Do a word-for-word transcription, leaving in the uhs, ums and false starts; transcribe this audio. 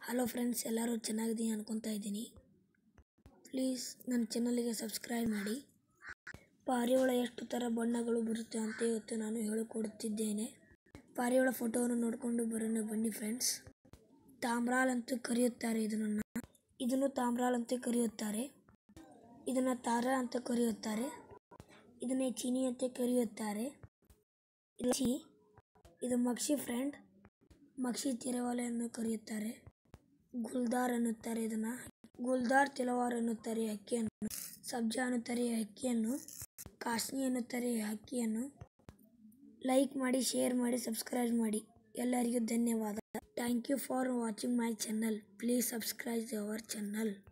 Hello friends, ಎಲ್ಲರೂ ಚೆನ್ನಾಗಿದ್ದೀನಿ ಅನ್ಕೊತಾ ಇದ್ದೀನಿ. ಪ್ಲೀಸ್ ನನ್ನ ಚಾನಲ್ಗೆ ಸಬ್ಸ್ಕ್ರೈಬ್ ಮಾಡಿ. ಪಾರಿವಾಳ ಎಷ್ಟು ಥರ ಬಣ್ಣಗಳು ಬರುತ್ತೆ ಅಂತ ಇವತ್ತು ನಾನು ಹೇಳಿಕೊಡುತ್ತಿದ್ದೇನೆ. ಪಾರಿವಾಳ ಫೋಟೋವನ್ನು ನೋಡಿಕೊಂಡು ಬರೋಣ ಬನ್ನಿ ಫ್ರೆಂಡ್ಸ್. ತಾಮ್ರಾಲ್ ಅಂತ ಕರೆಯುತ್ತಾರೆ ಇದನ್ನು ಇದನ್ನು ತಾಮ್ರಾಲ್ ಅಂತ ಕರೆಯುತ್ತಾರೆ. ಇದನ್ನು ತಾರ ಅಂತ ಕರೆಯುತ್ತಾರೆ. ಇದನ್ನೇ ಚೀನಿ ಅಂತ ಕರೆಯುತ್ತಾರೆ. ಇದು ಮಕ್ಷಿ ಫ್ರೆಂಡ್, ಮಕ್ಷಿ ತಿರವಾಲೆ ಎಂದು ಕರೆಯುತ್ತಾರೆ. ಗುಲ್ದಾರ್ ಅನ್ನುತ್ತಾರೆ. ಇದನ್ನು ಗುಲ್ದಾರ್ ತಿಲವಾರ್ ಅನ್ನುತ್ತಾರೆ. ಹಕ್ಕಿಯನ್ನು ಸಬ್ಜಾ ಅನ್ನುತ್ತಾರೆ. ಹಕ್ಕಿಯನ್ನು ಕಾಶ್ನಿ ಅನ್ನುತ್ತಾರೆ. ಹಕ್ಕಿಯನ್ನು ಲೈಕ್ ಮಾಡಿ, ಶೇರ್ ಮಾಡಿ, ಸಬ್ಸ್ಕ್ರೈಬ್ ಮಾಡಿ. ಎಲ್ಲರಿಗೂ ಧನ್ಯವಾದ. Thank you for watching my channel. Please subscribe our channel.